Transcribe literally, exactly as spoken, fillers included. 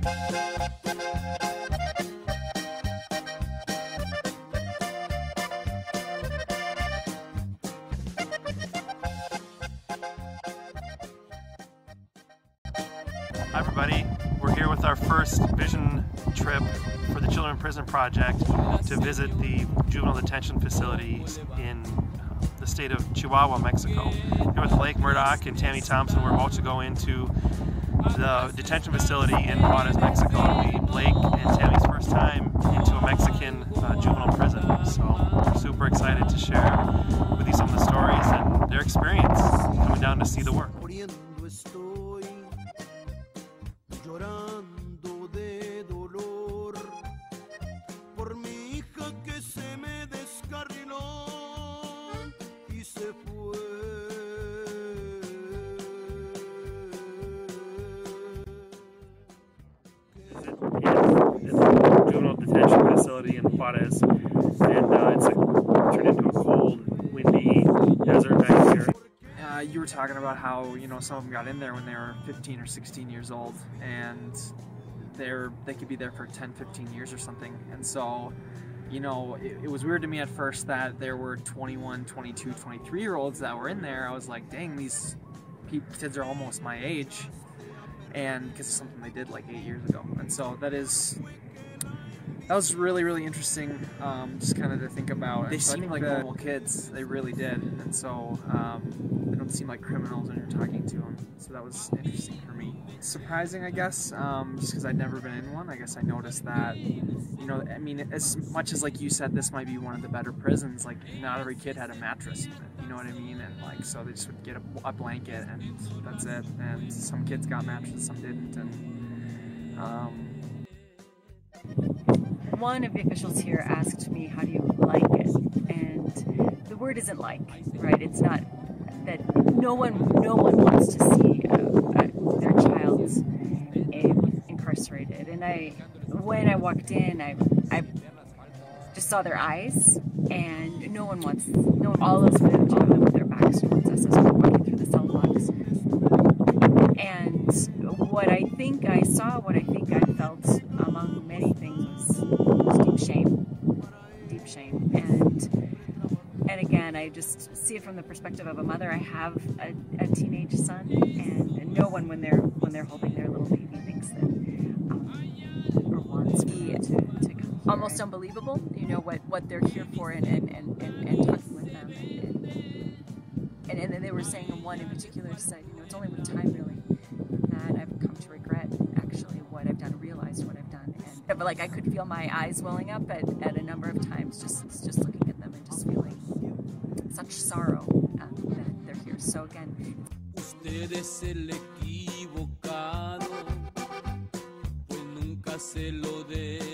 Hi everybody, we're here with our first vision trip for the Children in Prison Project to visit the juvenile detention facilities in the state of Chihuahua, Mexico. Here with Blake, Murdock, and Tammy Thompson, we're about to go into the detention facility in Juarez, Mexico. It'll be Blake and Tammy's first time into a Mexican uh, juvenile prison. So we're super excited to share with you some of the stories and their experience coming down to see the work. Llorando de dolor por mi hija que se me descarriló y se fue. It's a juvenile detention facility in Juarez, and uh, it's a, turned into a cold, windy desert back here. Uh, you were talking about how, you know, some of them got in there when they were fifteen or sixteen years old, and they're they could be there for ten, fifteen years or something. And so, you know, it, it was weird to me at first that there were twenty-one, twenty-two, twenty-three year olds that were in there. I was like, dang, these kids are almost my age, and because it's something they did like eight years ago. And so that is that was really, really interesting, um, just kind of to think about. They seemed like normal kids, they really did, and so um, they don't seem like criminals when you're talking to them, so that was interesting for me. Surprising, I guess, um, just because I'd never been in one. I guess I noticed that, you know, I mean, as much as, like you said, this might be one of the better prisons, like, not every kid had a mattress, you know what I mean, and, like, so they just would get a, a blanket, and that's it, and some kids got mattresses, some didn't, and, um, one of the officials here asked me, how do you like it? And the word isn't like, right? It's not that no one no one wants to see uh, uh, their child in, incarcerated. And I, when I walked in, I, I just saw their eyes, and no one wants, no one, all of them, all of them with their backs towards us as we're walking through the cell blocks. And what I think I saw, what I think I felt among many things was deep shame, deep shame, and and again, I just see it from the perspective of a mother. I have a, a teenage son, and, and no one, when they're when they're holding their little baby, thinks that um, or wants me to, to come. Almost unbelievable, you know, what what they're here for, and and and, and, and talking with them, and and, and and they were saying, and one in particular said, you know, it's only with time really that I've come to regret actually what I've done, realized what I've done. And but like I could feel my eyes welling up at, at a number of times, just just looking at them and just feeling such sorrow um, that they're here. So again, usted es el equivocado, pues nunca se lo de